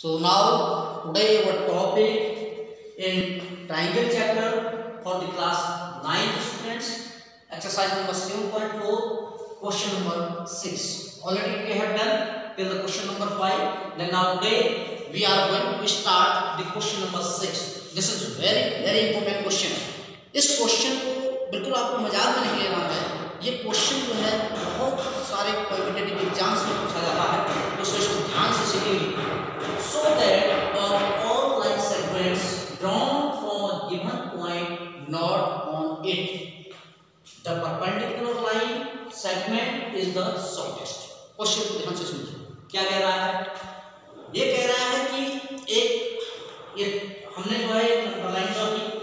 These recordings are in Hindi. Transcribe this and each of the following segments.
So now today our topic in triangle chapter for the class 9th students, exercise number 7.4, question number 6. Already we have done till the question number 5. Then now today we are going to start the question number 6. This is very important question. इस क्वेश्चन को बिल्कुल आपको मजाक में नहीं लेना है। ये क्वेश्चन जो है बहुत सारे कॉम्पिटिटिव एग्जाम्स में पूछा जाता है, तो इसको ध्यान से सीखिए। So that of all line segments drawn from a given point not on it, the perpendicular line segment is the shortest. Question को ध्यान से सुनिए, क्या कह रहा है? ये कह रहा है कि ये हमने जो है नंबर लाइन ड्रॉ की,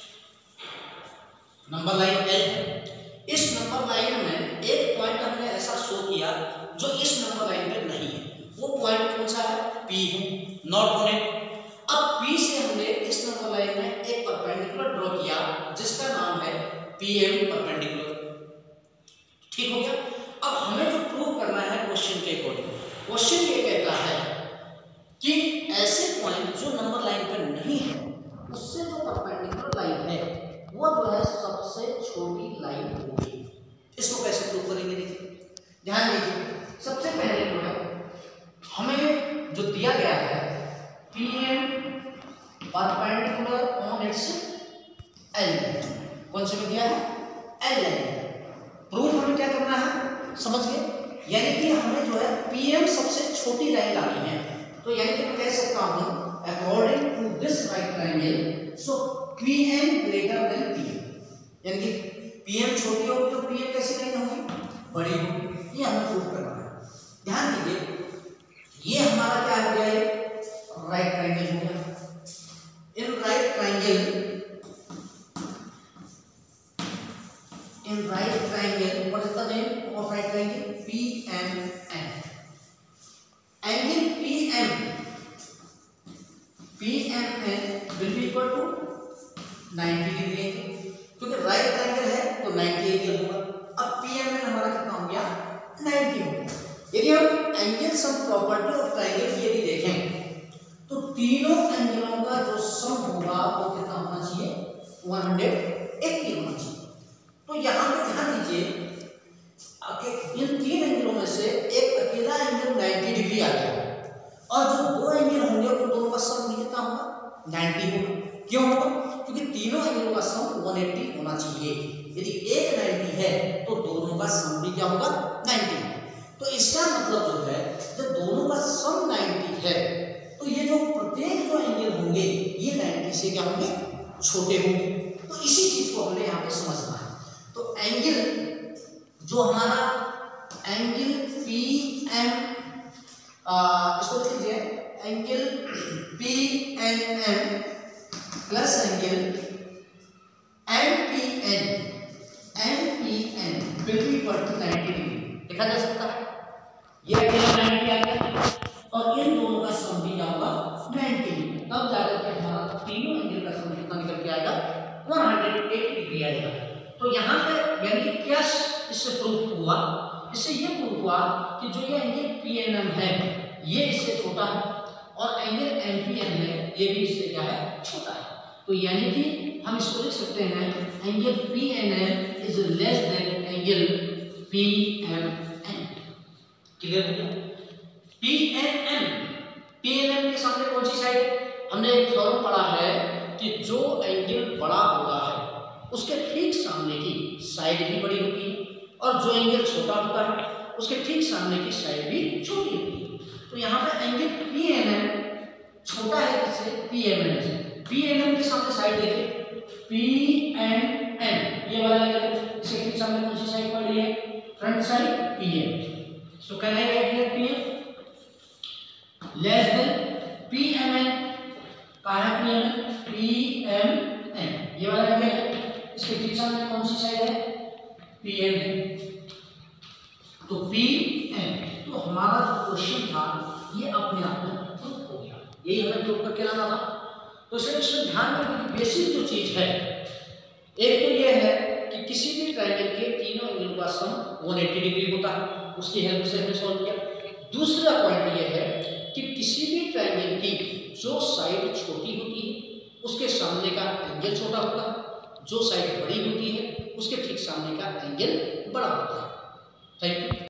नंबर लाइन L। इस नंबर लाइन में एक पॉइंट हमने ऐसा शो किया जो इस नंबर लाइन पे नहीं है। वो पॉइंट कौन सा है? P है, नॉट ऑन इट। अब P से हमने इस नंबर लाइन में एक परपेंडिकुलर ड्रॉ किया जिसका नाम है PM परपेंडिकुलर। ठीक हो गया। अब हमें जो प्रूव करना है क्वेश्चन के अकॉर्डिंग, क्वेश्चन ये कहता है कि ऐसे पॉइंट जो नंबर लाइन पे नहीं है उससे जो परपेंडिकुलर लाइन है वो जो है सबसे छोटी लाइन होगी। इसको कैसे प्रूव करेंगे? देखिए ध्यान दीजिए। सबसे पहले जो है हमें जो दिया गया है PM perpendicular on its L, कौन से में दिया है? L line. प्रूफ हमें क्या करना है, समझ गए? यानी कि हमें जो है PM सबसे छोटी लाइन लानी है। तो यानी कि मैं कह सकता हूं according to this right triangle so PM greater than PM, यानी कि PM छोटी होगी तो PM कैसी लाइन होगी? बड़ी होगी। ये हमें प्रूव करना है। ध्यान दीजिए, ये हमारा क्या हो गया? ये राइट ट्रायंगल हो गया। In right triangle what is the name of right triangle? PMN। Angle PMN will be equal to 90 degree angle, क्योंकि राइट ट्रायंगल है तो 90 एंगल होगा। अब PMN हमारा कितना हो गया? 90 हो गया। यदि हम angle sum property of triangle की यदि देखें तो तीनों एंगलों का जो सम होगा वो कितना होना चाहिए? 180 होना चाहिए। तो यहाँ पे ध्यान दीजिए, इन तीन एंगलों में से एक अकेला एंगल 90 डिग्री आ गया और जो दो एंगल होंगे उन दोनों का सम भी कितना होगा? 90 होगा। क्यों होगा? क्योंकि तीनों एंगलों का सम 180 होना चाहिए। यदि एक 90 है तो दोनों का सम भी क्या होगा? 90। तो इसका मतलब जो है जब दोनों का सम 90 है तो ये जो प्रत्येक जो एंगल होंगे ये 90 से क्या होंगे? छोटे होंगे। तो इसी चीज को हमने यहाँ पे समझना है। तो एंगल जो हमारा एंगल PM, इसको लिख लीजिए, angle PNM plus angle MPN will be equal to 90 degree. देखा जा सकता है ये एंगल 90 आ गया और इन दोनों का सम भी क्या होगा? 90। तब जाकर के हमारा तीनों एंगल का सम कितना निकल के आएगा? 180 डिग्री आएगा। तो यहाँ पे यानी कि क्या इससे प्रूफ हुआ? इससे ये प्रूफ हुआ कि जो ये एंगल PNM है ये इससे छोटा है और एंगल MPN है ये भी इससे क्या है? छोटा है। तो यानी कि हम इसको लिख सकते हैं angle PNM is less than angle PMN। Clear हो गया? PNM के सामने कौन सी साइड? हमने एक थ्योरम पढ़ा है कि जो एंगल बड़ा होता है उसके ठीक सामने की साइड भी बड़ी होती है और जो एंगल छोटा होता है उसके ठीक सामने की साइड भी छोटी होती है। तो यहाँ पे एंगल PNM छोटा है किससे? PMN से। PNM के सामने साइड देखिए PNN, ये वाला एंगल इसके ठीक सामने कौन सी साइड पड़ रही है? Front side PM। So can I write here PM less than PMN। कहाँ है PMN? ये वाला एंगल है, इसके ठीक सामने कौन सी साइड है? PM है। तो PM, तो हमारा जो क्वेश्चन था ये अपने आप में प्रूफ हो गया। यही हमें प्रूफ करके लाना था। तो इसमें ध्यान रखने की बेसिक जो चीज है, एक तो ये है कि किसी भी ट्रायंगल के तीनों एंगल का सम 180 डिग्री होता है, उसकी हेल्प से हमने सॉल्व किया। दूसरा पॉइंट ये है कि किसी भी ट्रायंगल की एंगल छोटा होता है, जो साइड बड़ी होती है उसके ठीक सामने का एंगल बड़ा होता है। Thank you.